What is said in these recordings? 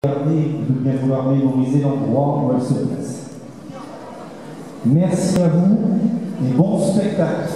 De bien vouloir mémoriser l'endroit où elle se place. Merci à vous et bon spectacle.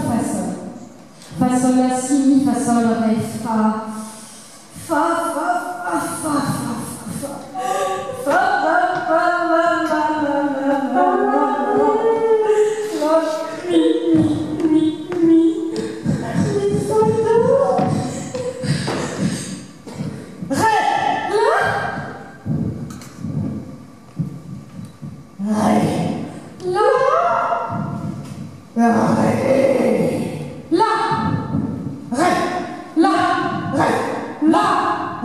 fa sol. Fa sol la si, mi fa sol ré, fa. Fa, fa, fa, fa, fa, fa, fa. Fa, fa, fa, fa, fa, fa, fa, fa, mi, fa, do. Ré, la. Ré, la. Ré, la. Ré, la. Ré, la.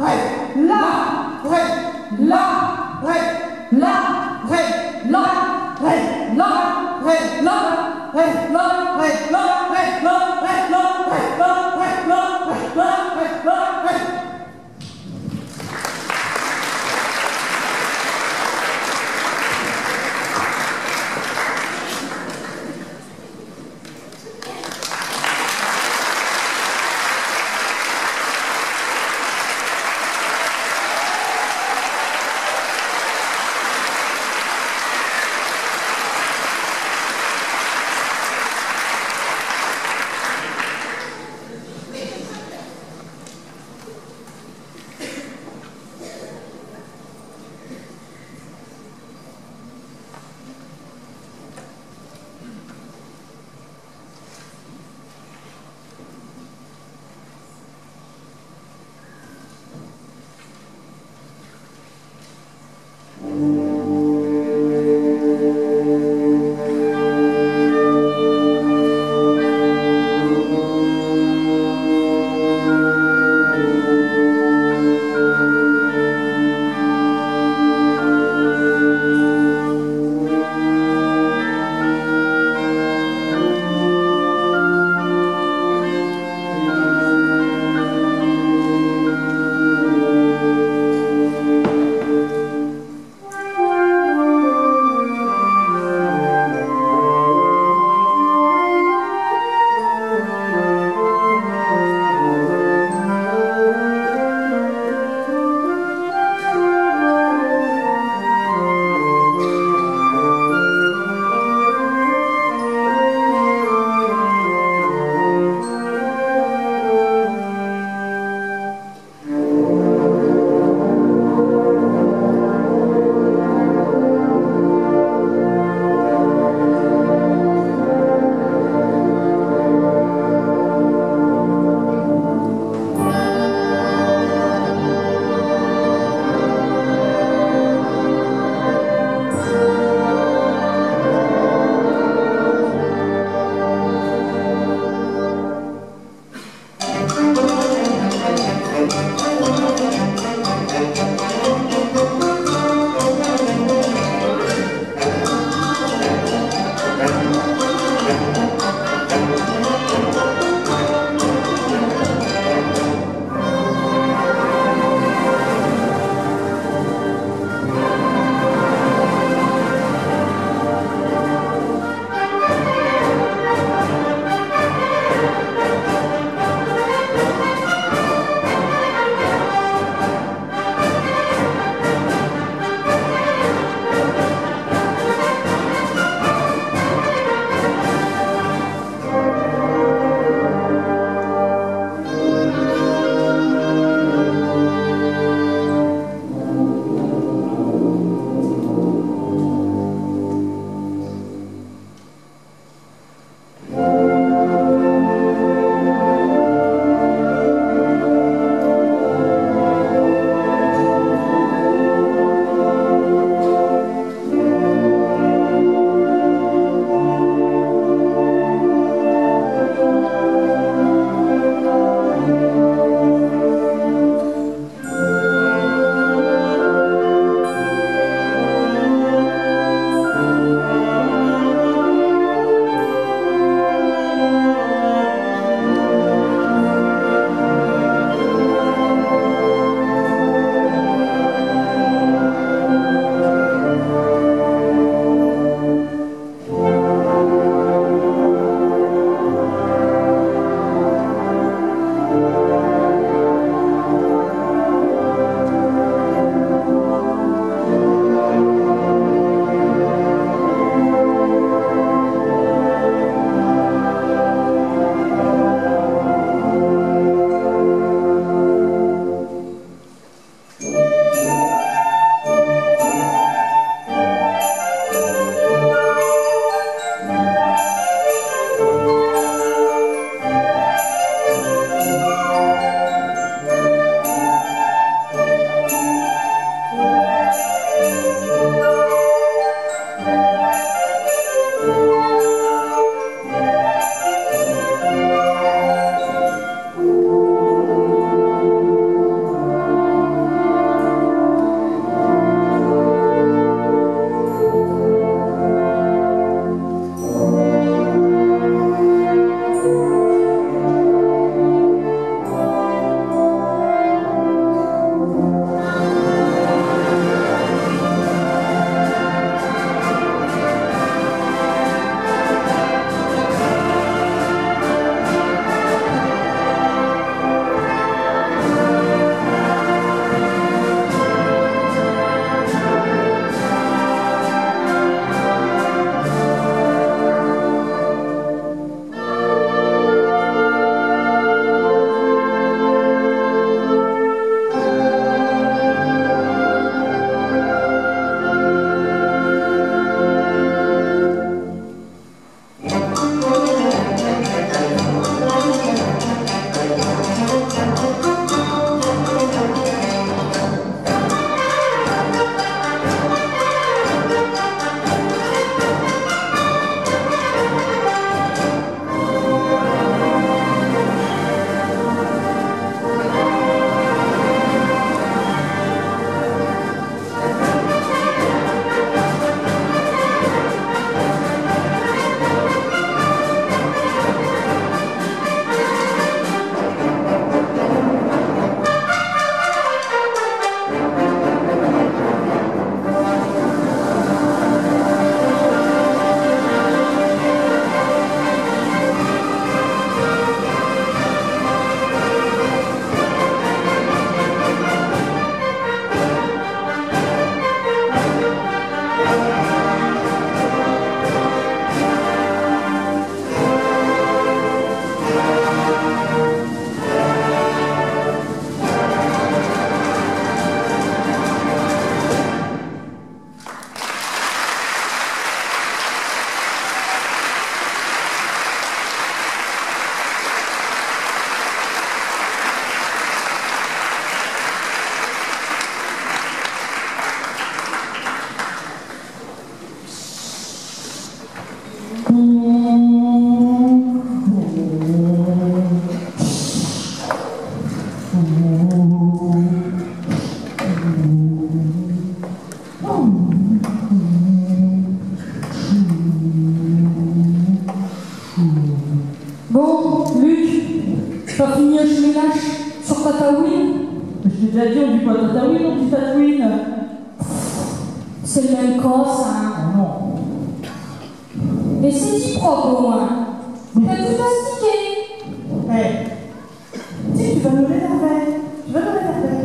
Bon, Luc, t'as fini un cheminage sur Tatooine? Je t'ai déjà dit, on dit pas Tatooine, on dit Tatooine. C'est le même cas, ça. Oh non. Mais c'est dit propre au moins. T'as tout plastiqué. Hé, si tu vas nous l'énerver. Tu vas nous l'énerver.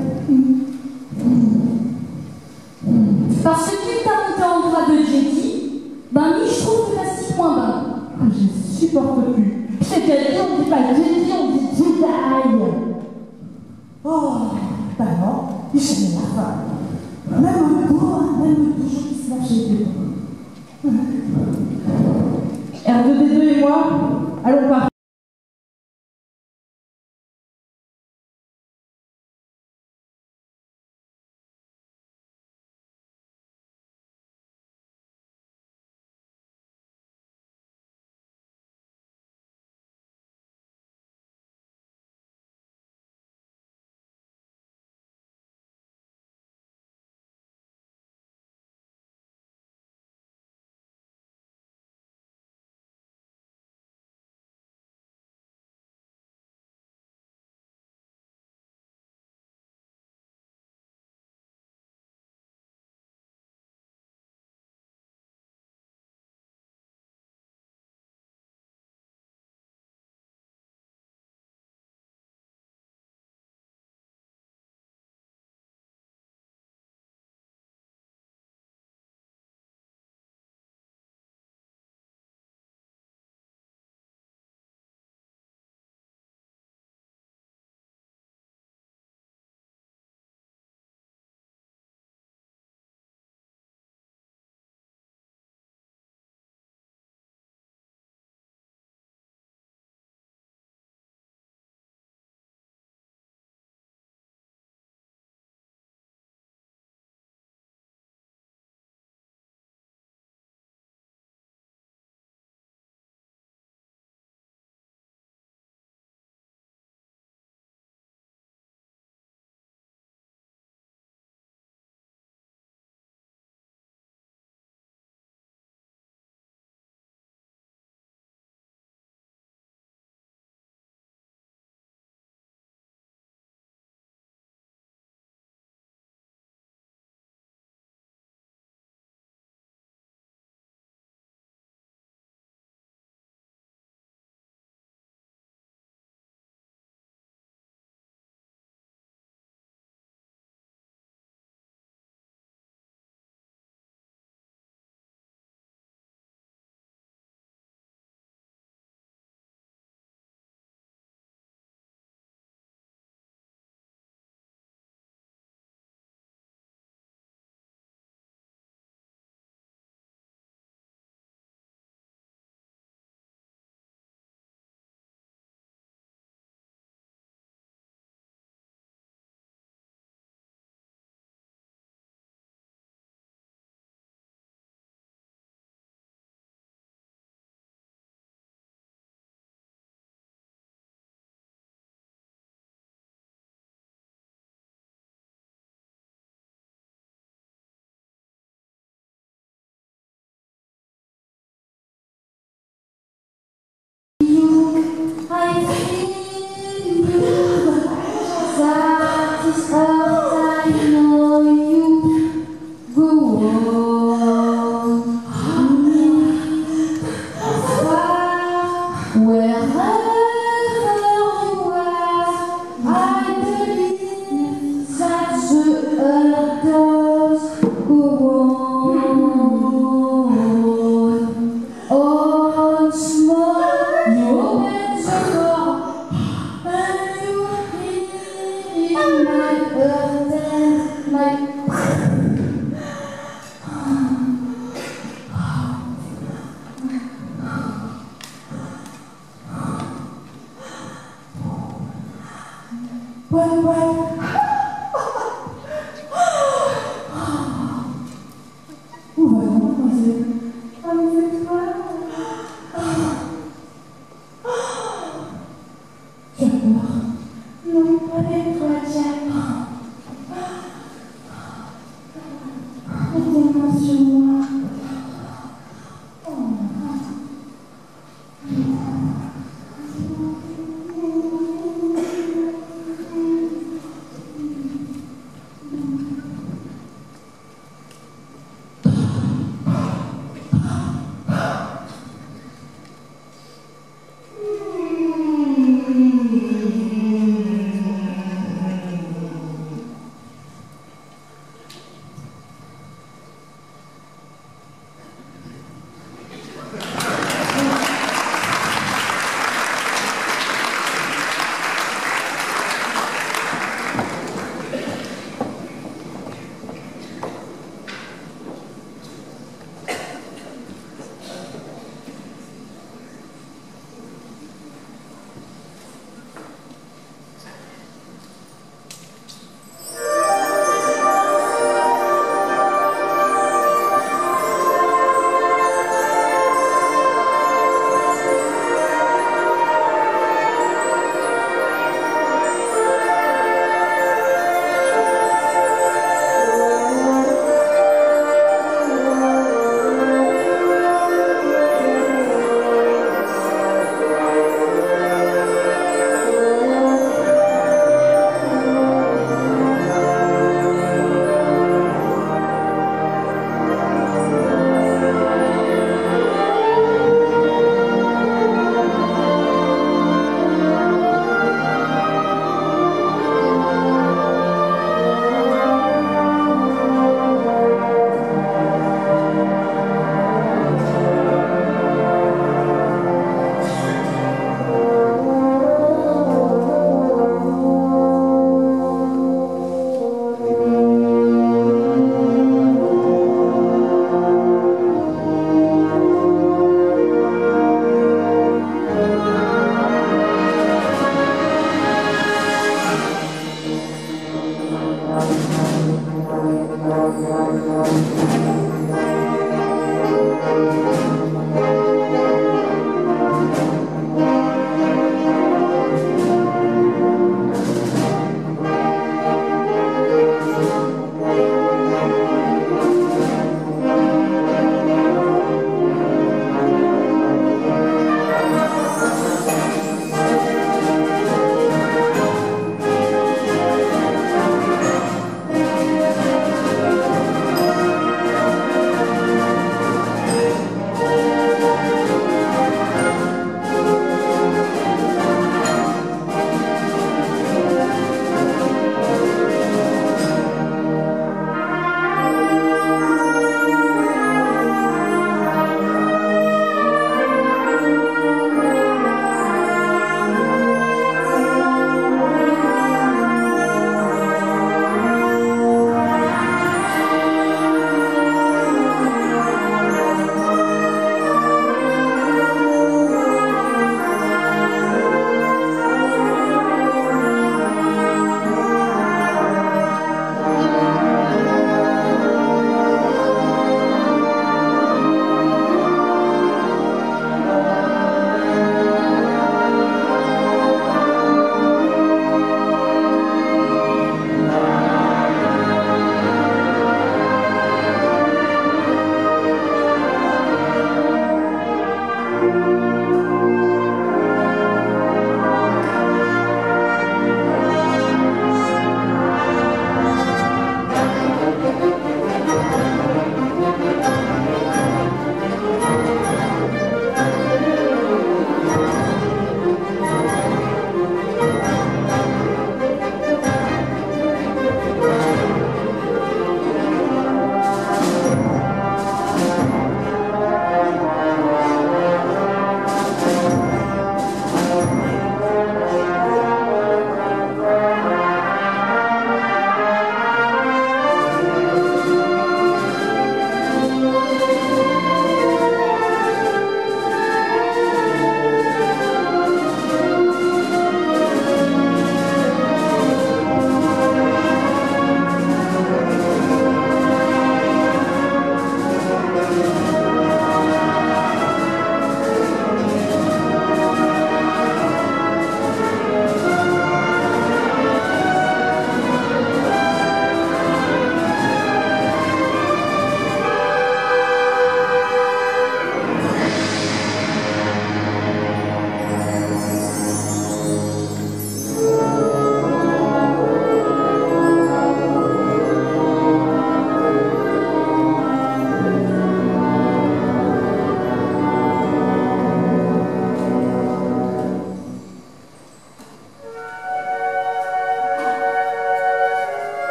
Parce que plus t'as monté en grade de Jedi, ben lui, je trouve le plastique moins bas. Je supporte plus. Je t'ai déjà dit, on dit pas Jedi, on dit Jedi. Oh, bah non, il jamais la fin. Même le toujours qui se lâche les deux. R2D2 et moi, allons partir.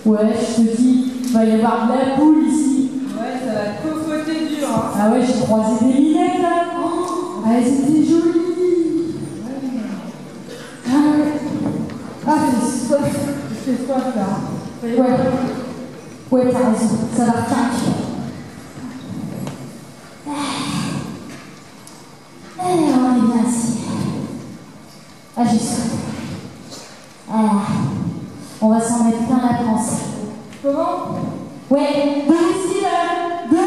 Ouais, je te dis, il va y avoir de la boule ici. Ouais, ça va cocoter dur, hein. Ah ouais, j'ai croisé des minettes là. Oh, elles étaient jolies. Ah ouais. Ah, j'ai soif. J'ai soif là. Ouais. Ouais, t'as raison. Ça va retarder. On est bien assis. Ah, j'ai soif. On va s'en mettre plein la panse. Comment? Ouais, deux ici là. Deux.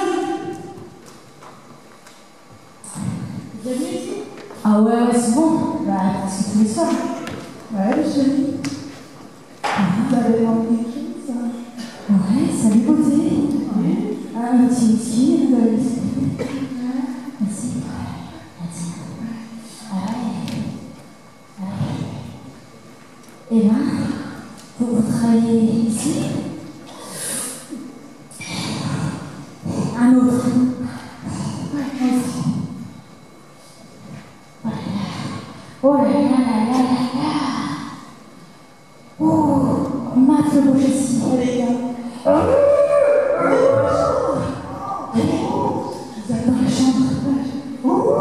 Bienvenue ici? Ah ouais, c'est bon. Bah, parce que tous les soirs. Ouais, chérie. Vous avez envie de ça? Ouais, salut beauté. Oui. Ah, un petit whisky, merci. Merci. Ah ouais. Et ben, vous travaillez ici? Un autre. Ouais, aussi. Oh là là là là là là. Oh, mate le beau ici. Allez, gars. Vous êtes dans la chambre.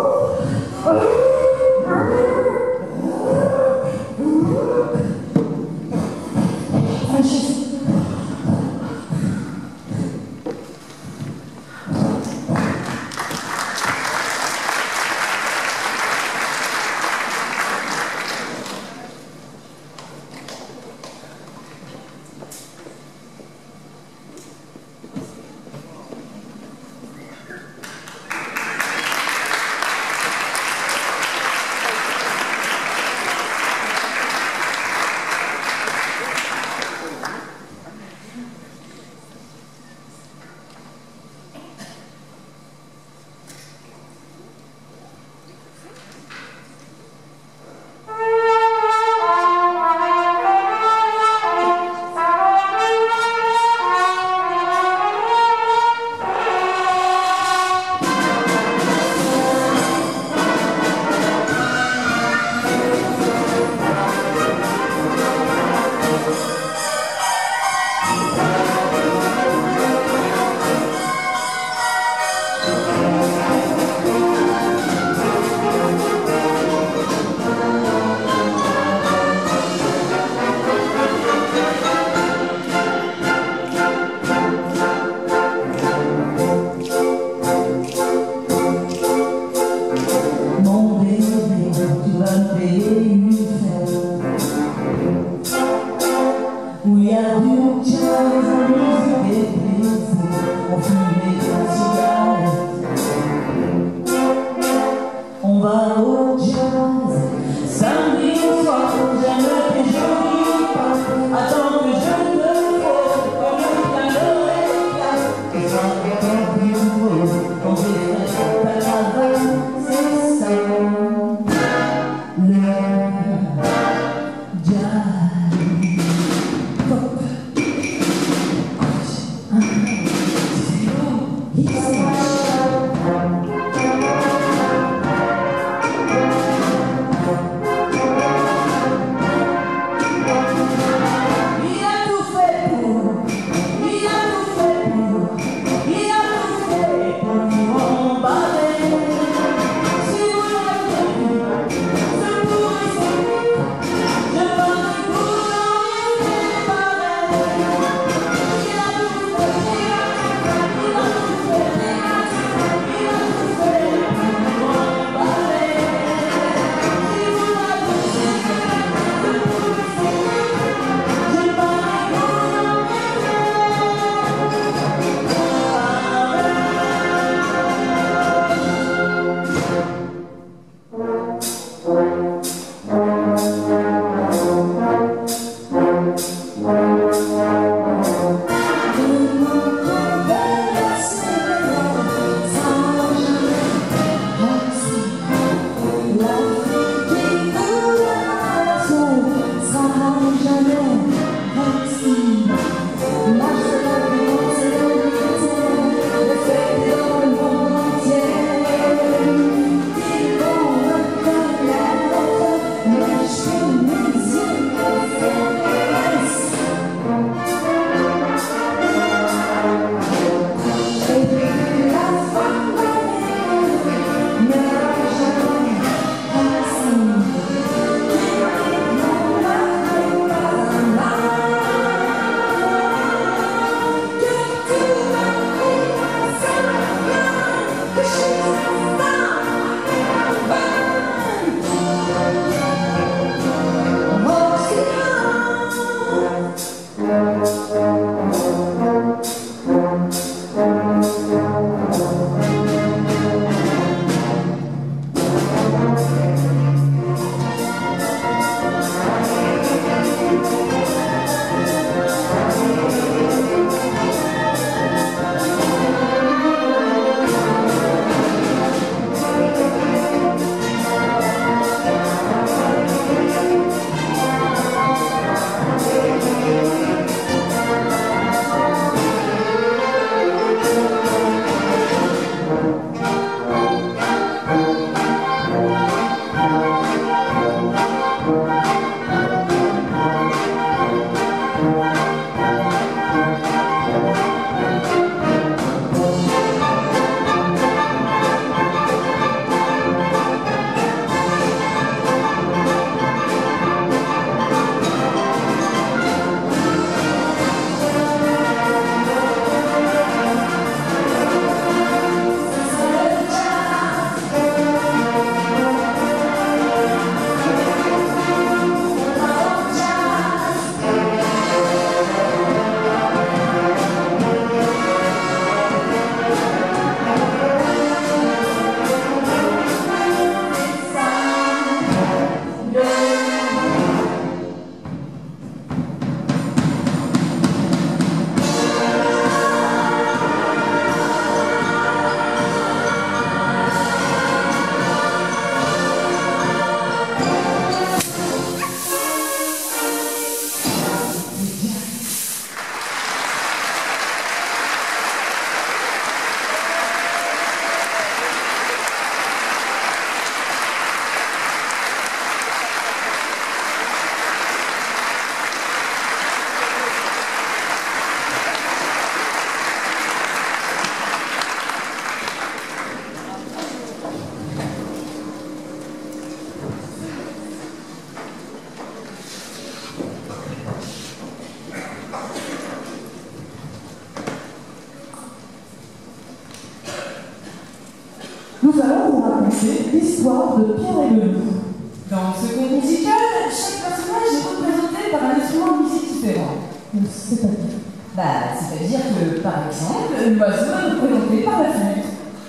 Nous allons vous raconter l'histoire de Pierre et le loup. Dans ce conte musical, chaque personnage est représenté par un instrument de musique différent. C'est-à-dire C'est-à-dire que, par exemple, l'oiseau est représenté par la flûte.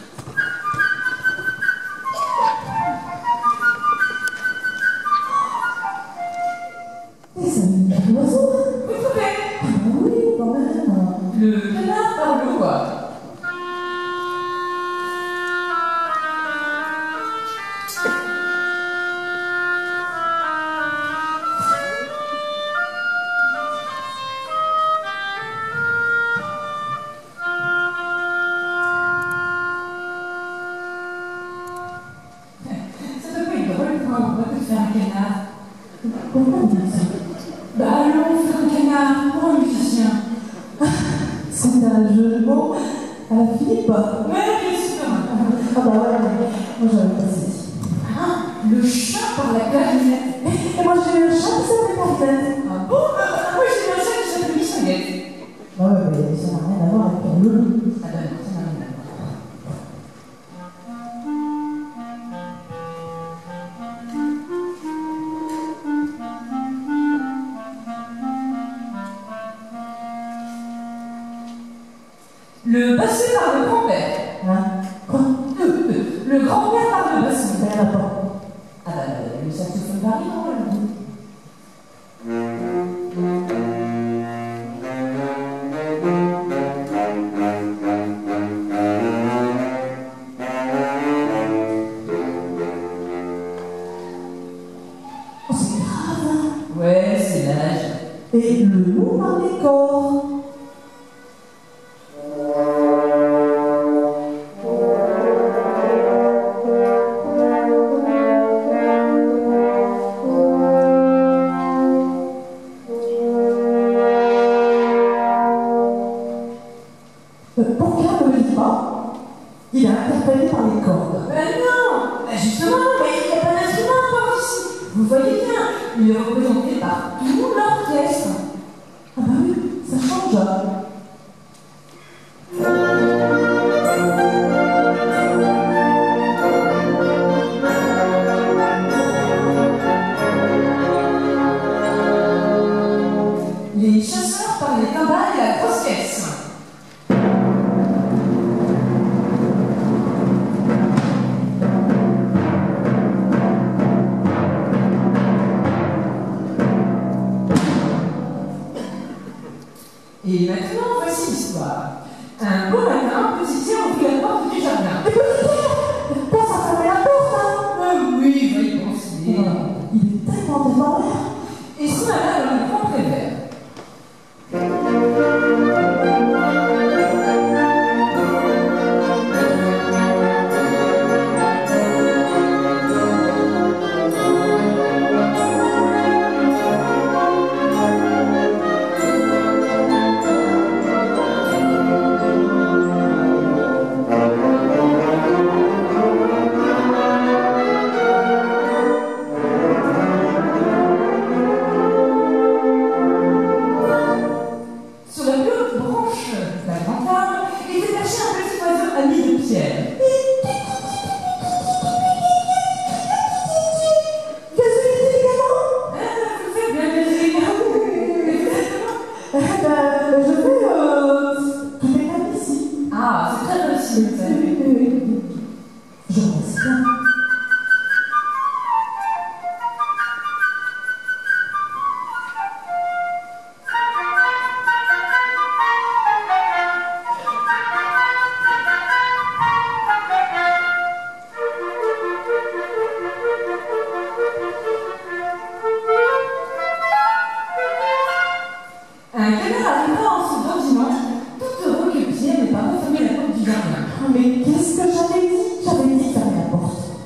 Et ça veut dire l'oiseau, hein? Vous trouvez? Ah oui, quand même. Le canard par le quoi. Pourquoi on dit ça? Allons faire un canard pour un musicien. C'est un jeu de mots à la Philippe. Ouais, bien sûr. Ah bah ouais, moi j'avais passé. Le chat par la clarinette. Et moi j'ai eu un chat qui s'appelait Clarinette. Ah bon? Moi j'ai eu un chat qui s'appelle Michel. Bah ouais, mais ça n'a rien à voir avec le loup. Ah ben non, ça n'a rien à voir. Le basset par le grand-père. Hein? Quoi? Le grand-père par le basson. Ça n'a pas. Ah bah le saxophone varie, non? Oh, c'est grave, hein? Ouais, c'est l'âge. Et le loup par les corps. Pourquoi ne le dit pas? Il a interprété par les cordes. Ben non! Ben justement, il n'y a pas d'instrument encore ici. Vous voyez bien, il est représenté par tout l'orchestre. Ah bah oui, ça change. Les chasseurs par les timbales et la grosse caisse. Et maintenant, voici l'histoire. Un beau matin, Petit Pierre ouvrit la porte du jardin. Mais petit Pierre, pense à fermer la porte, hein? Oui, va y penser. Il est tellement l'air. Et s'en alla dans le grand prévert. Sur la plus haute branche de la grande arbre était caché un petit oiseau ami de Pierre. Vous faites bien Je fais tout est calme ici. Ah, c'est très réussi, vous savez. Je reste bien. Un canard arriva en ce beau dimanche, tout heureux que Pierre n'ait pas refermé la porte du jardin. Mais qu'est-ce que j'avais dit? J'avais dit de fermer la porte.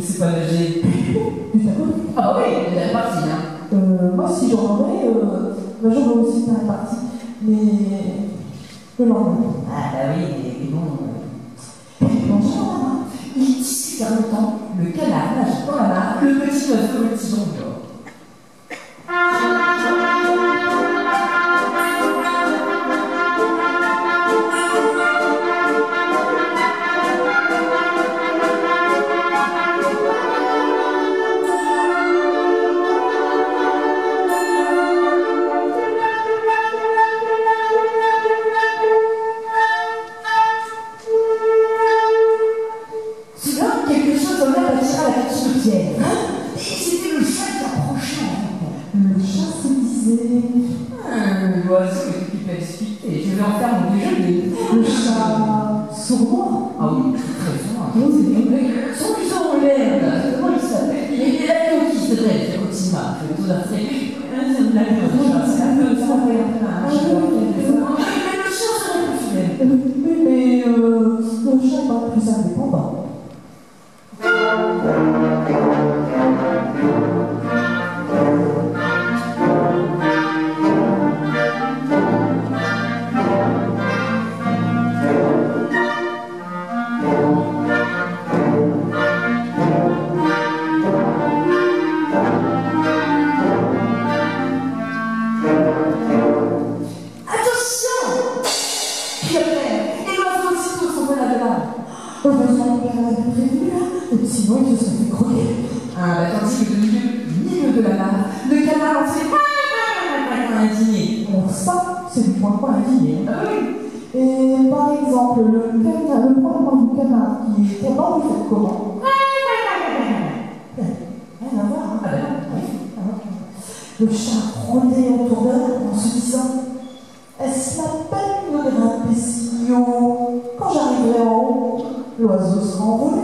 sais pas nager. Tu t'accorde? Ah oui, elle est partie, hein. Moi, si j'en aurais, j'aurais aussi bien parti. Mais le lendemain. Ah bah oui, mais bon. Bonjour. Il discute en même temps, le canard nage dans la mare, le petit oiseau, le petit jongleur. Soudain, quelque chose en l'air attira l'attention de Pierre. Et c'était le chat qui approchait en même temps. Le chat se disait. L'oiseau est occupé à discuter. Je vais en faire mon déjeuner. Le chat sournois. Ah oui, très soin. Son museau en l'air, là. Comment il s'appelle? Il est la coquille, c'est vrai, c'est Rotima. Je vais tout leur faire. C'est la coquille, c'est un peu ça, mais le chat serait plus fidèle. Mais le chat est pas plus indépendant. Heureusement qu'elle avait prévenu, sinon il se serait fait croquer. Ah, bah, tandis que au milieu de la mare, le canard en fait indigné. Alors ça, c'est du point indigné. Ah oui. Et par exemple, le point du canard qui est pendant, vous faites comment? Rien à voir, hein. Ah ben, Le chat rôdait autour d'elle en se disant: est-ce la peine de grimper si haut? Quand j'arriverai en haut, l'oiseau sera envolé.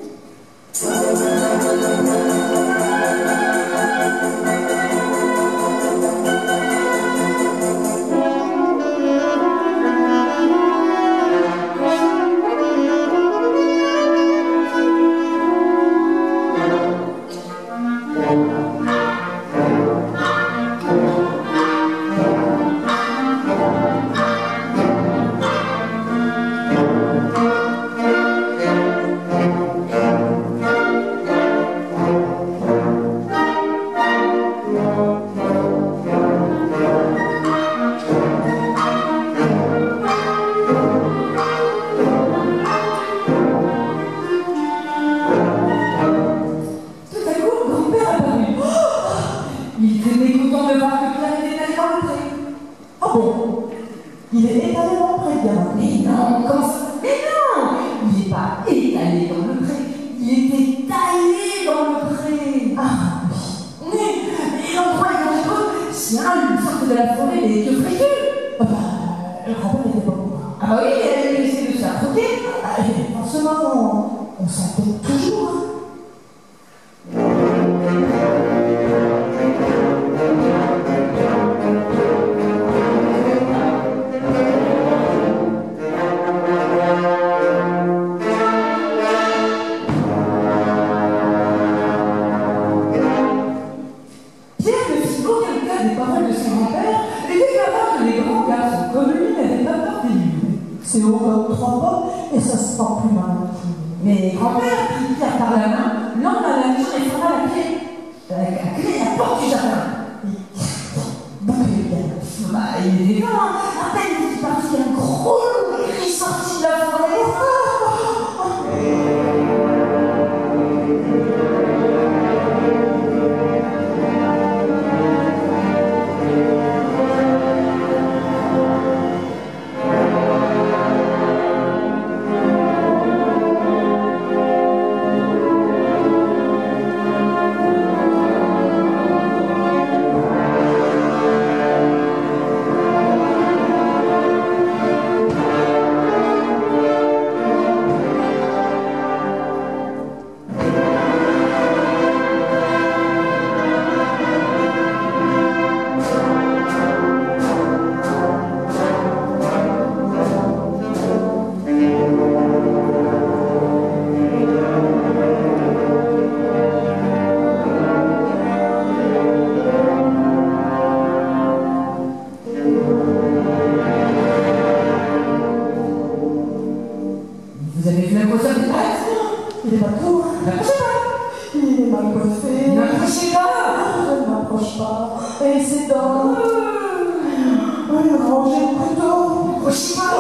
Il est étalé dans le pré, bien. Mais non, comment ça? Mais non! Il n'est pas étalé dans le pré, il était taillé dans le pré. Ah, oui. Mais l'endroit est dangereux. Si un lui sortait de la forêt, il est que fréquent. bah, le grand-père n'était pas pour. Ah bah oui, elle essaie de se la croquer. Forcément, on s'entête toujours. Hein. C'est haut comme 3 pommes et ça se porte plus mal. Mais grand-père prit Pierre par la main, l'emmena à la maison et ferma la clé. La porte du jardin. Bouclé bien. Bah, il est vivant. À peine il est parti, il y a un gros cri sorti de la forêt. il est pas tout. N'approchez pas. Il est mal coiffé. N'approchez pas. Je ne m'approche pas. Et ses dents. Il a rangé le couteau. N'approchez pas.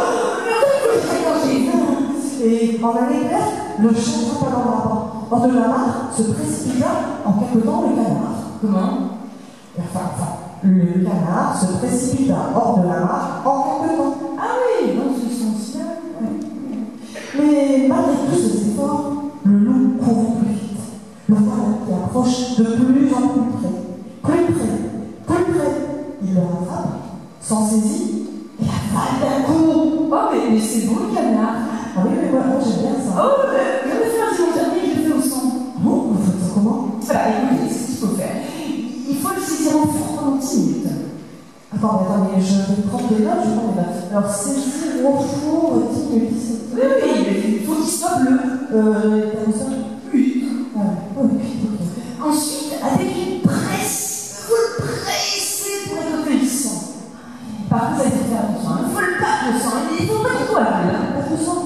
Et en allée claire, le chien frappa dans l'arbre. Hors de la mare se précipita en caquetant le canard. Comment? Le canard se précipita hors de la mare en caquetant. Ah oui, dans ce sens-là. Mais malgré tous ses efforts, le loup courut plus vite. Le voilà qui approche de plus en plus près. Plus près, plus près. Il le rattrape, s'en saisit et avale d'un coup. Oh, mais c'est beau le canard. Ah oui, mais moi j'aime bien ça. Oh, je vais faire un dimanche dernier, je le fais au sang. Bon, vous faites ça comment? Voilà, écoutez, c'est ce qu'il faut faire. Il faut le saisir au four pendant 10 minutes. Attendez, je vais prendre des notes, je prends des notes. Alors, saisir au four, 10 minutes. Oui, il faut qu'il soit bleu. Comme ça? Oui. Ah, oui, ok. Ensuite, avec une presse, il faut le presser pour récolter le sang. Par contre, ça, il faut faire attention. Il faut le battre le sang. Il faut pas trop aller. Pas de sang.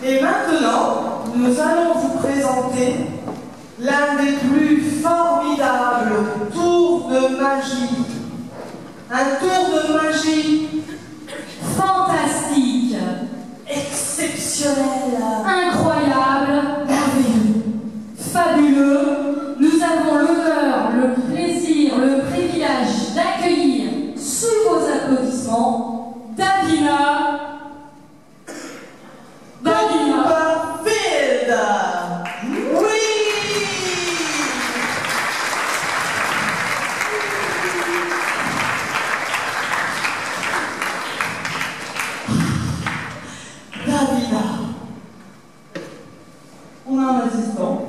Et maintenant, nous allons vous présenter l'un des plus formidables tours de magie. Un tour de magie Fantastique, exceptionnel, incroyable, merveilleux. fabuleux. Nous avons l'honneur, le plaisir, le privilège d'accueillir sous vos applaudissements Davina. Copperfield. Oui. Davina. On a un assistant.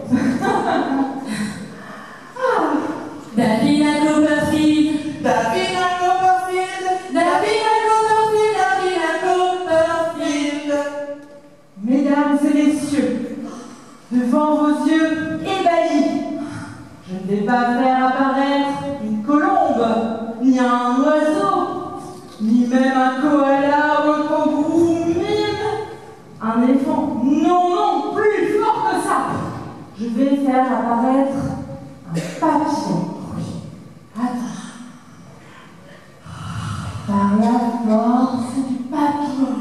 Davina Copperfield. Davina Copperfield. Davina Copperfield. Davina Copperfield. Mesdames et messieurs, devant vos yeux ébahis, je ne vais pas faire apparaître une colombe, ni un oiseau, ni même un koala ou un kangourou, même un éléphant. Non, non, plus fort que ça. Je vais faire apparaître un papillon. Attends. Par la force du papillon.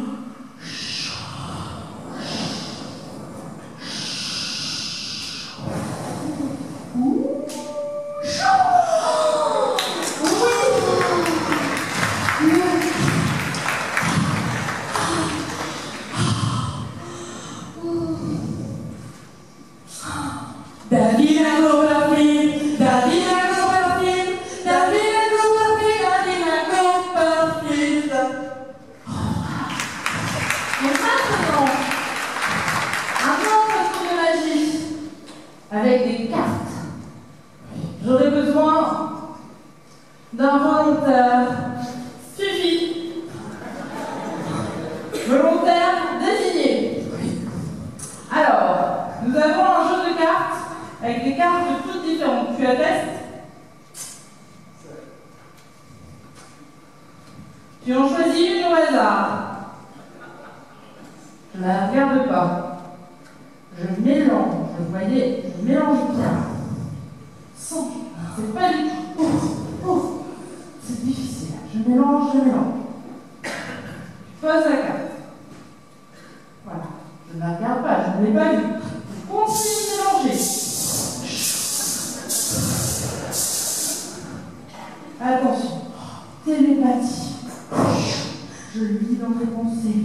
Davina Copperfield. Davina Copperfield. Davina Copperfield. Davina Copperfield. Et maintenant, un autre tour de magie avec des cartes. J'aurai besoin d'un volontaire. Suffit. Volontaire désigné. Alors, nous avons un jeu de cartes avec des cartes toutes différentes. Tu attestes? Tu en choisis une au hasard. Je ne la regarde pas. Je mélange, vous voyez, je mélange bien. Sans, c'est pas du tout. C'est difficile. Je mélange, je mélange. Tu poses la carte. Voilà. Je ne la regarde pas, je ne l'ai pas vue. Je continue de mélanger. Attention. Télépathie. Je lis dans tes pensées.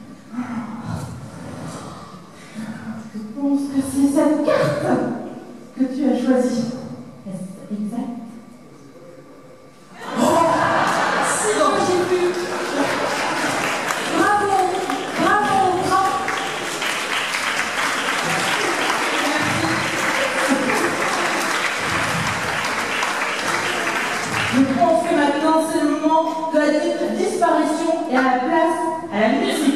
Je pense que c'est cette carte que tu as choisie. Est-ce exact? C'est bon, j'ai vu. Bravo, bravo, bravo. Je pense que maintenant c'est le moment de la disparition et à la place à la musique.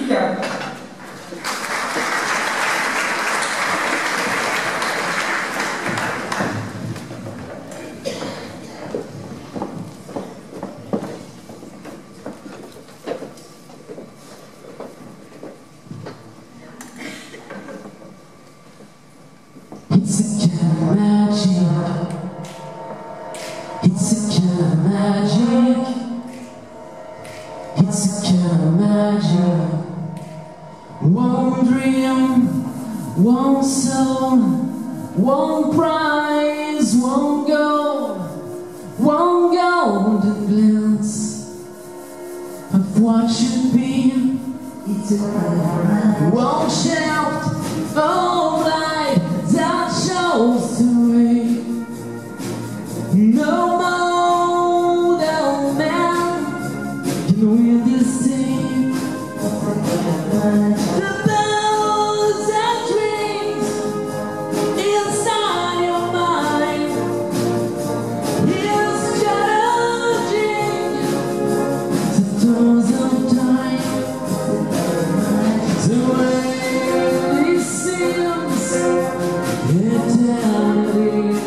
It's a kind of magic. It's a kind of magic. It's a kind of magic. One dream, one soul, one prize, one goal, one golden glance of what should be. It's a kind of magic. One shaft of light that shows the way. No mortal man can win this day. The bells and dreams inside your mind is challenging the doors of time. The way it seems eternity.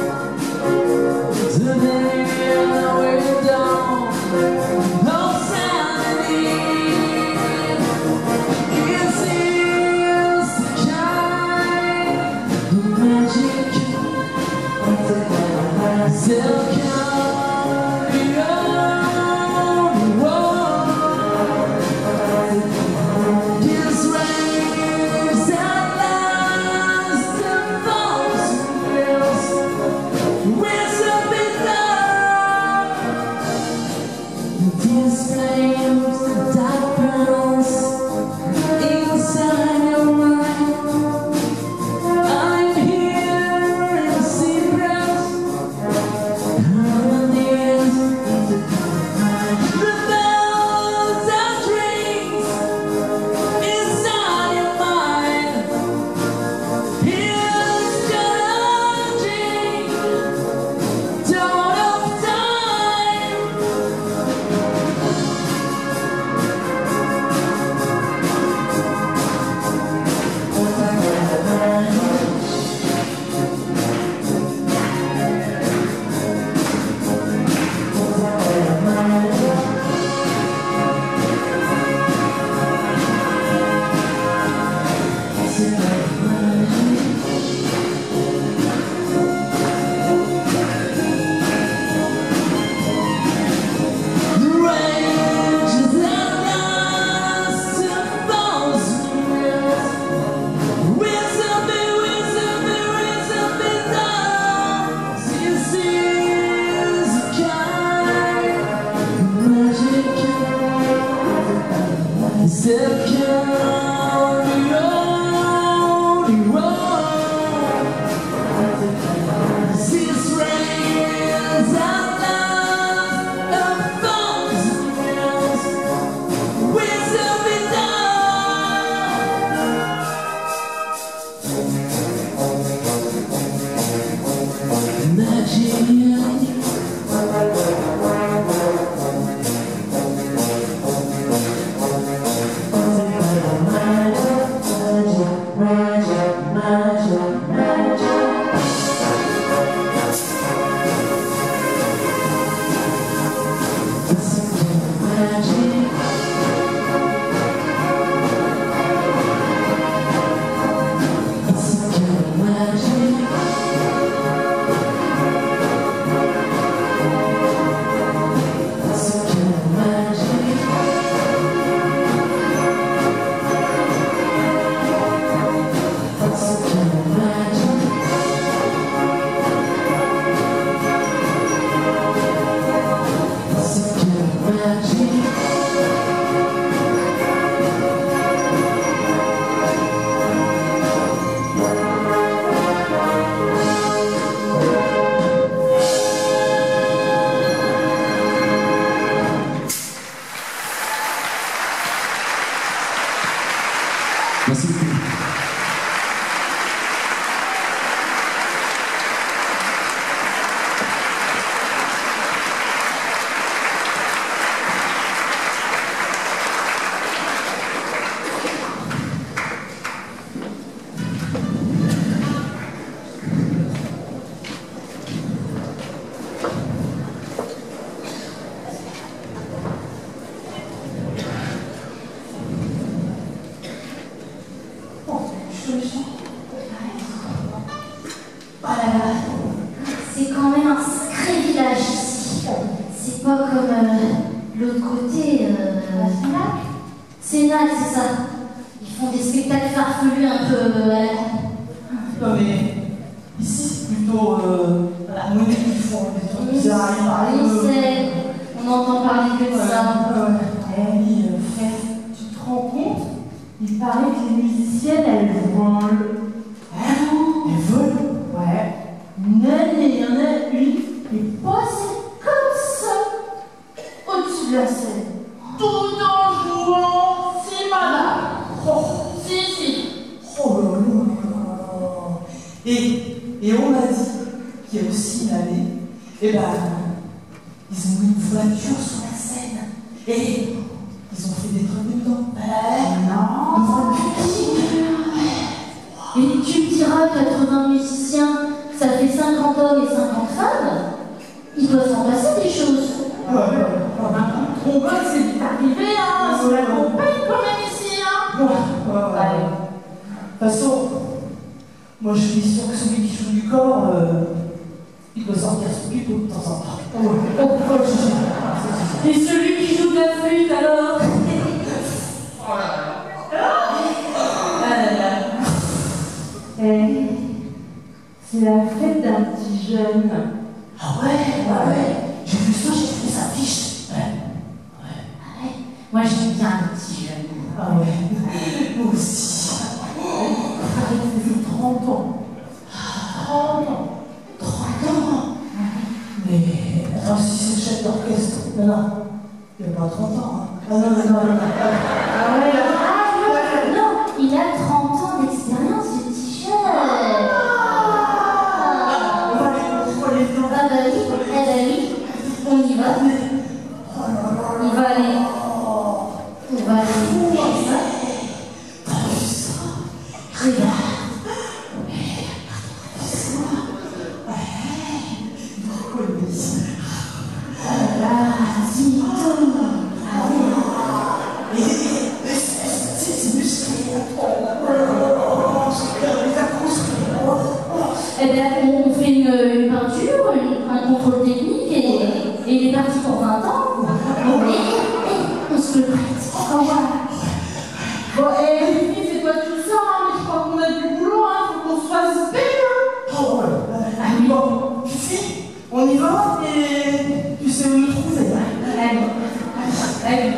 Today we're down of sanity. Merci beaucoup. C'est quand même un sacré village ici. C'est pas comme l'autre côté, la Sénac. Sénac, c'est ça. Ils font des spectacles farfelus un peu à la con. Non mais ici c'est plutôt la monnaie qui font des trucs bizarres. On sait, on entend parler que de ça. Oui, frère, tu te rends compte? Il paraît que les musiciennes, elles volent. Hein? Elles volent? Ouais. Il y en a une qui est passée comme ça au-dessus de la scène. Tout en jouant, si madame. Oh, si. Oh là là. Et on m'a dit qu'il y a aussi une année, eh ben, ils ont mis une voiture sur la scène. Et ils ont fait des trucs dedans. Non. Et tu me diras, 80 musiciens, ça fait 50 hommes et 50 femmes. Ils doivent s'en passer des choses. On voit que c'est vite arrivé, hein. On la compagne quand même ici, hein. Ouais. De toute façon, moi je suis sûre que celui qui joue du corps, il doit sortir son pipeau de temps en temps. Et celui qui joue de la flûte alors? C'est la fête d'un petit jeune. Ah ouais. J'ai vu ça, j'ai fait sa fiche. Ouais. Moi j'aime bien le petit jeune. Ah ouais. Moi aussi. Avec ses 30 ans. 30 ans. 30 ans. Mais attends, si c'est le chef d'orchestre. Non. Il n'a pas 30 ans. Hein. Ah non. Ah ouais, non, il a 30 ans d'expérience, ce petit jeune. On va aller contrôler les dents. Ah bah oui, on y va. On va aller. Regarde. Eh bien, on fait une peinture, un contrôle technique et il est parti pour 20 ans. On se le prête. Au revoir. Bon, et les filles, c'est pas tout ça, hein, mais je crois qu'on a du boulot, hein, faut qu'on se fasse payer. Bon, Fifi, on y va et tu sais où nous trouver. Allez.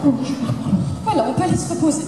Voilà, on peut aller se reposer.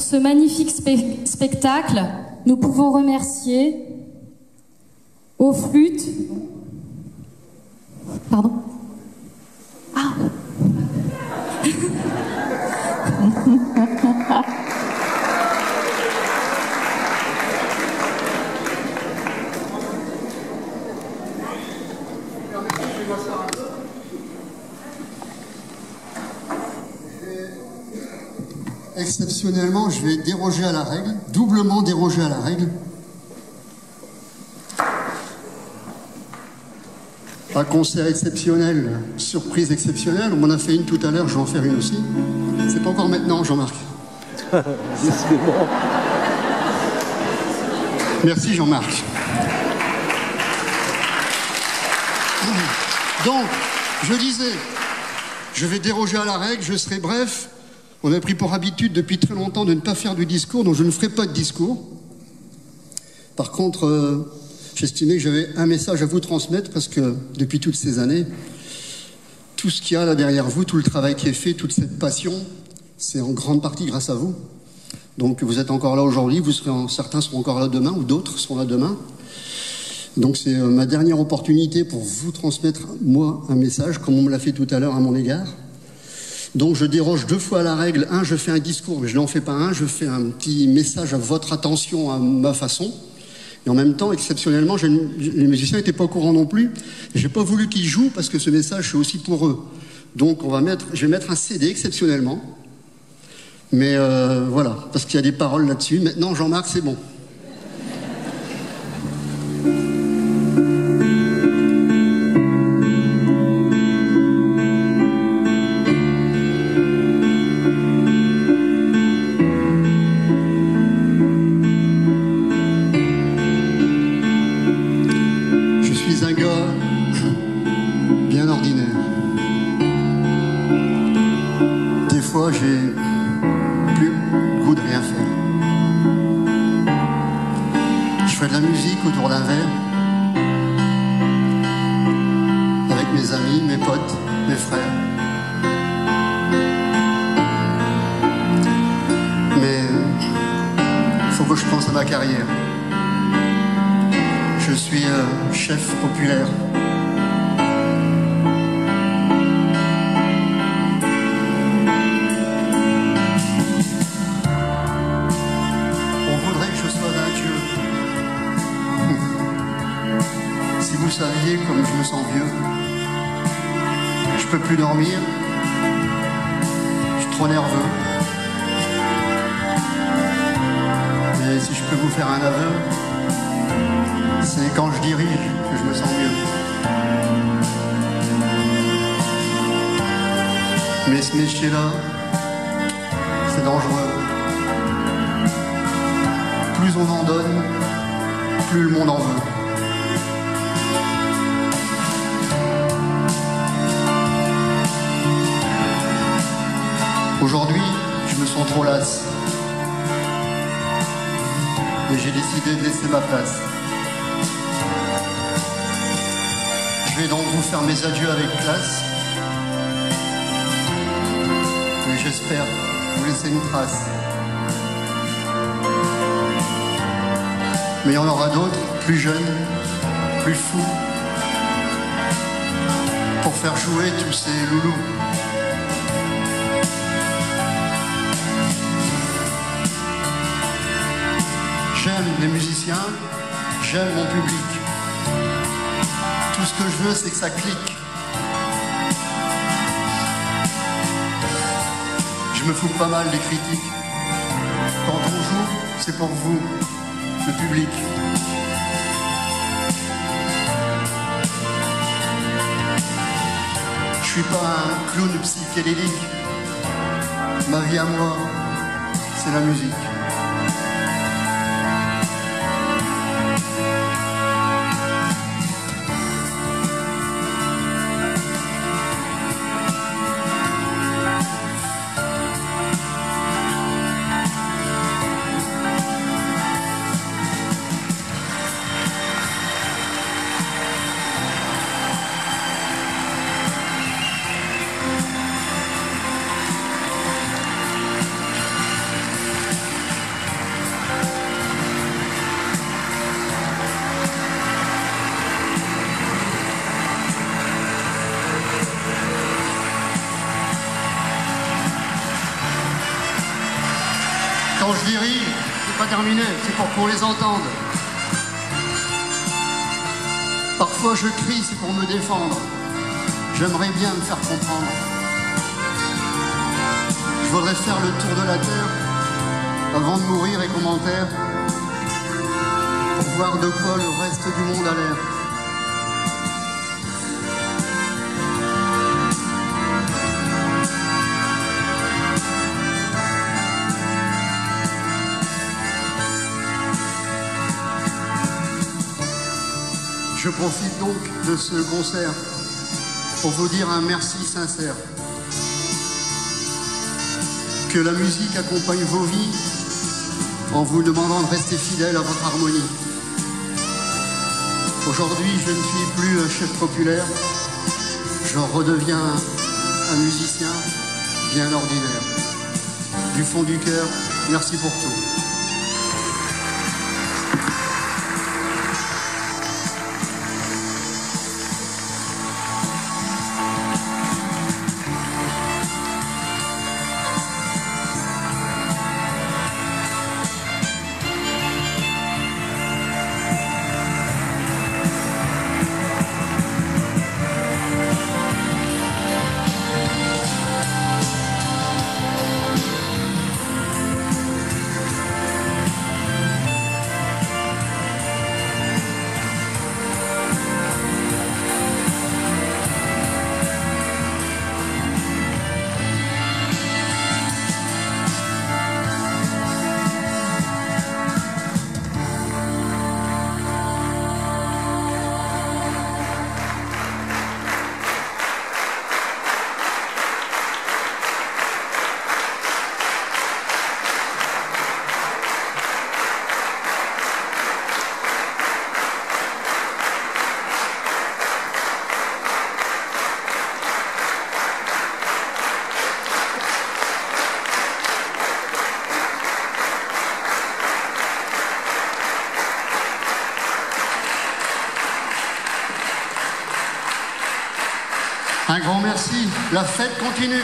ce magnifique spectacle, nous pouvons remercier aux flûtes. Pardon. Ah. Exceptionnellement, je vais déroger à la règle, doublement déroger à la règle. Un concert exceptionnel, surprise exceptionnelle. On m'en a fait une tout à l'heure, je vais en faire une aussi. C'est pas encore maintenant, Jean-Marc. Décidément. Merci, Jean-Marc. Donc, je disais, je vais déroger à la règle, je serai bref. On a pris pour habitude depuis très longtemps de ne pas faire du discours, donc je ne ferai pas de discours. Par contre, j'estimais que j'avais un message à vous transmettre parce que depuis toutes ces années, tout ce qu'il y a là derrière vous, tout le travail qui est fait, toute cette passion, c'est en grande partie grâce à vous. Donc vous êtes encore là aujourd'hui, certains seront encore là demain ou d'autres seront là demain. Donc c'est ma dernière opportunité pour vous transmettre, moi, un message, comme on me l'a fait tout à l'heure à mon égard. Donc je déroge 2 fois à la règle. Un, je fais un discours, mais je n'en fais pas un. Je fais un petit message à votre attention, à ma façon. Et en même temps, exceptionnellement, les musiciens n'étaient pas au courant non plus. Je n'ai pas voulu qu'ils jouent parce que ce message, c'est aussi pour eux. Donc je vais mettre un CD exceptionnellement. Mais voilà, parce qu'il y a des paroles là-dessus. Maintenant, Jean-Marc, c'est bon. Autour d'un verre avec mes amis, mes potes, mes frères. Mais il faut que je pense à ma carrière. Je suis chef populaire. On voudrait que je sois un dieu. Si vous saviez comme je me sens vieux, je peux plus dormir, je suis trop nerveux. Et si je peux vous faire un aveu, c'est quand je dirige que je me sens mieux. Mais ce métier-là, c'est dangereux. Plus on en donne, plus le monde en veut. Aujourd'hui, je me sens trop lasse. Et j'ai décidé de laisser ma place. Je vais donc vous faire mes adieux avec classe. Et j'espère vous laisser une trace. Mais il y en aura d'autres, plus jeunes, plus fous, pour faire jouer tous ces loulous. J'aime les musiciens, j'aime mon public. Tout ce que je veux, c'est que ça clique. Je me fous pas mal des critiques. Quand on joue, c'est pour vous, le public. Je suis pas un clown psychédélique. Ma vie à moi, c'est la musique. je les ris, c'est pas terminé, c'est pour qu'on les entende. Parfois je crie, c'est pour me défendre. J'aimerais bien me faire comprendre. Je voudrais faire le tour de la terre avant de mourir et commentaire pour voir de quoi le reste du monde a l'air. Je profite donc de ce concert pour vous dire un merci sincère. Que la musique accompagne vos vies en vous demandant de rester fidèle à votre harmonie. Aujourd'hui, je ne suis plus un chef populaire, je redeviens un musicien bien ordinaire. Du fond du cœur, merci pour tout. Un grand merci, la fête continue.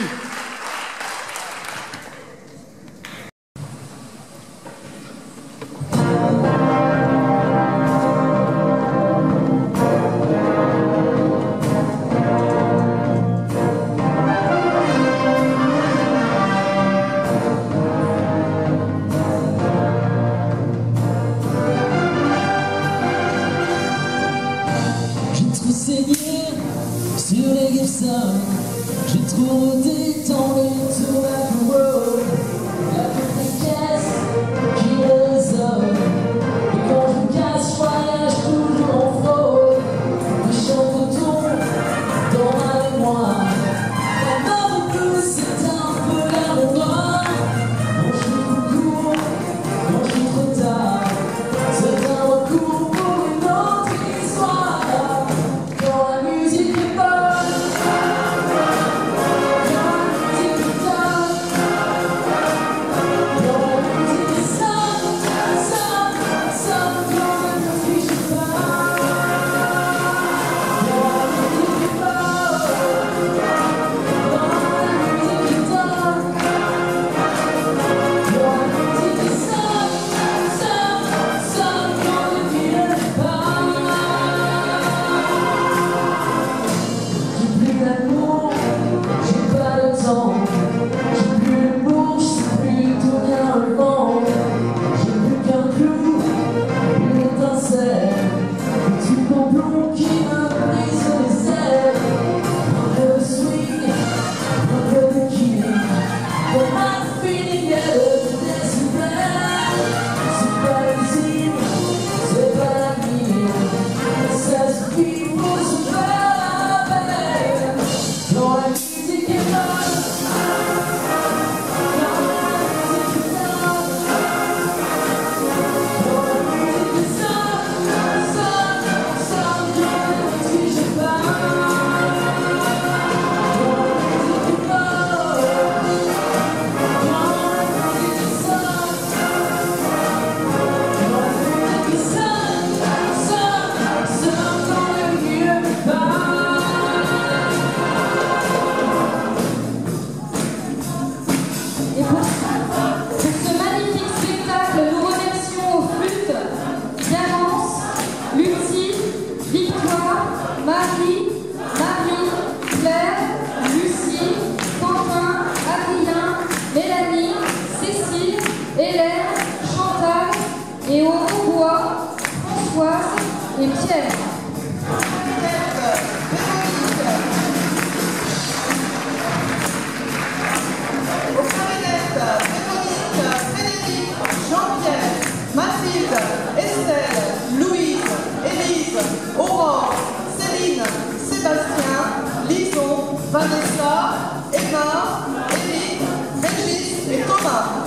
J'ai trop saigné sur les Gibson, j'ai trop rodé dans le Tobacco Road. La porte des caisses qui résonnent, et quand je me casse, je voyage toujours en fraude. Des champs photos dans ma mémoire, la mort de plus, c'est un peu la noire. Quand je suis trop court, quand je suis trop tard, c'est un recours pour une autre histoire. Quand la musique est bonne, quand la musique est bonne, Sébastien, Lison, Vanessa, Emma, Eric, Régis et Thomas.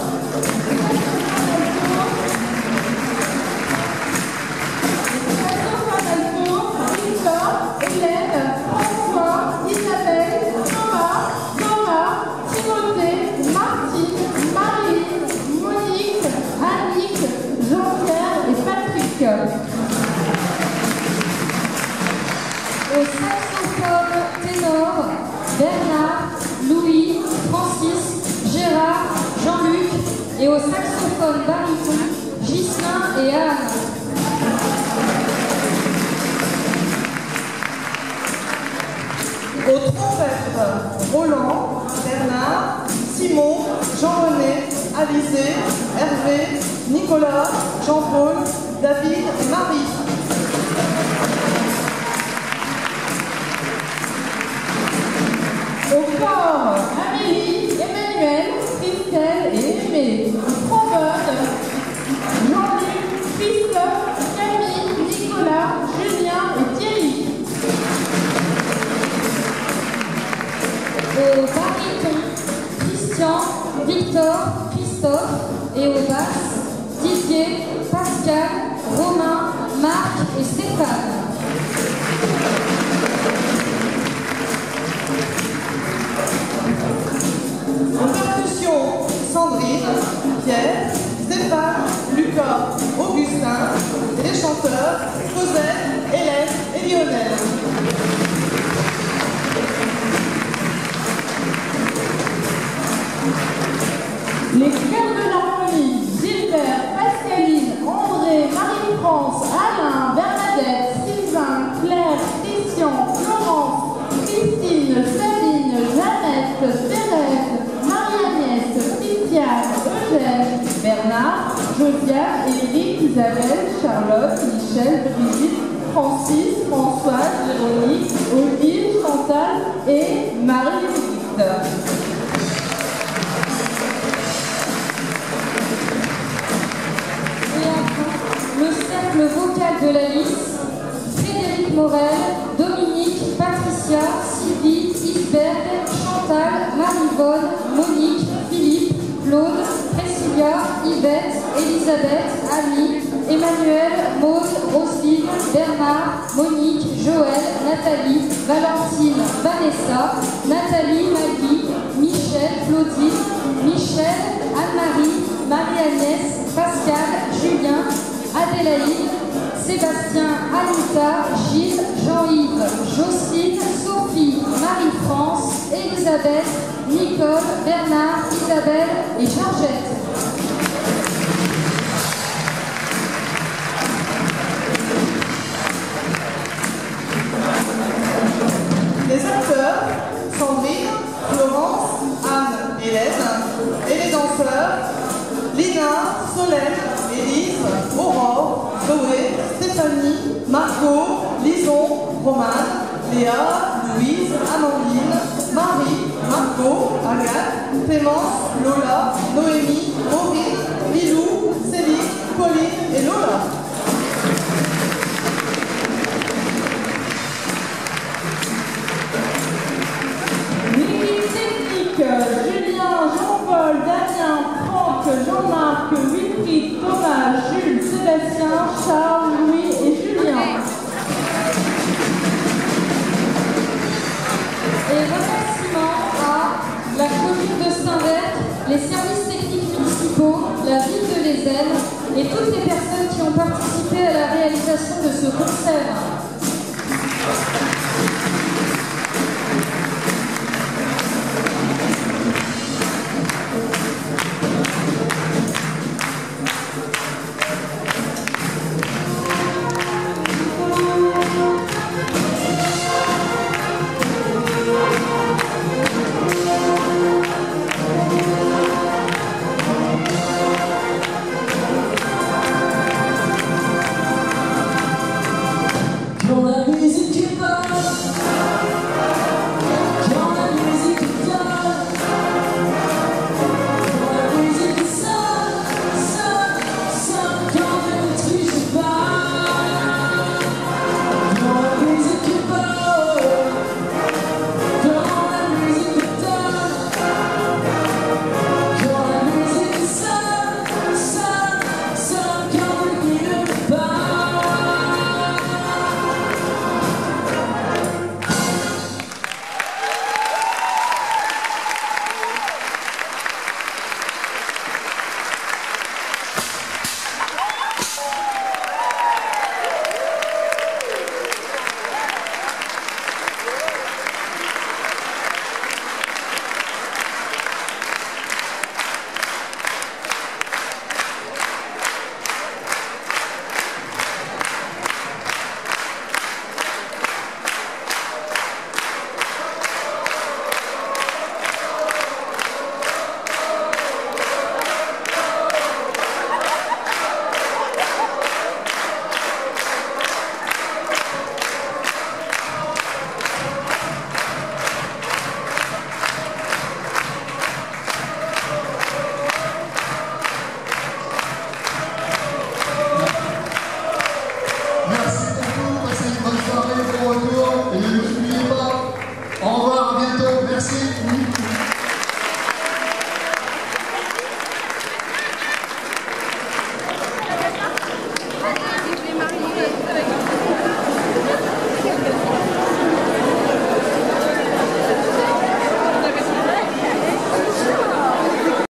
Hélène, François, Isabelle, Thomas, Timothée, Martine, Marie, Monique, Annick, Jean-Pierre et Patrick. Au saxophone ténor, Bernard, Louis, Francis, Gérard, Jean-Luc et au saxophone baryton, Ghislain et Anne. Au trompette, Roland, Bernard, Simon, Jean-René, Alizé, Hervé, Nicolas, Jean-Paul, David et Marie. Au corps, Amélie, Emmanuel, Christelle et Aimé. Trombone, Jean-Luc, Christophe, Camille, Nicolas, Julien et Thierry. Au baryton, Christian, Victor, Christophe et au basse, Didier, Pascal, Romain, Marc et Stéphane. En percussion, Sandrine, Pierre, Stéphane, Lucas, Augustin et les chanteurs Cosette, Hélène et Lionel. Les chœurs de l'harmonie, Gilbert, Pascaline, André, Marie-France, Alain, Bernadette, Sylvain, Claire, Christian, Florence, Christine, Sabine, Jeannette, Thérèse, Marie-Agnès, Christiane, Eugène, Bernard, Josiane, Éric, Isabelle, Charlotte, Michel, Brigitte, Francis, Françoise, Véronique, Odile, Chantal et Marie-Brigitte. Le cercle vocal de la liste, Frédéric Morel, Dominique, Patricia, Sylvie, Isbert, Chantal, Marivonne, Monique, Philippe, Claude, Priscilla, Yvette, Elisabeth, Annie, Emmanuel, Maud, Roselyne, Bernard, Monique, Joël, Nathalie, Valentine, Vanessa, Nathalie, Maggie, Michel, Claudine, Michel, Anne-Marie, Marie-Agnès, Pascal, Julien, Adélaïde, Sébastien, Anita, Gilles, Jean-Yves, Jocelyne, Sophie, Marie-France, Elisabeth, Nicole, Bernard, Isabelle et Georgette. Les acteurs, Sandrine, Florence, Anne, Hélène, et les danseurs, Lina, Solène, Élise, Aurore, Zoé, Stéphanie, Margot, Lison, Romane, Léa, Louise, Amandine, Marie, Margot, Agathe, Clémence, Lola, Noémie, Maureen, Lilou, Céline, Pauline et Lola. L'équipe technique, Julien, Jean-Paul, Damien, Franck, Jean-Marc, Wilfried, Thomas, Jules, Sébastien, Charles, Louis et Julien. Et remerciements à la commune de Saint-Vert, les services techniques municipaux, la ville de Lézenne et toutes les personnes qui ont participé à la réalisation de ce concert.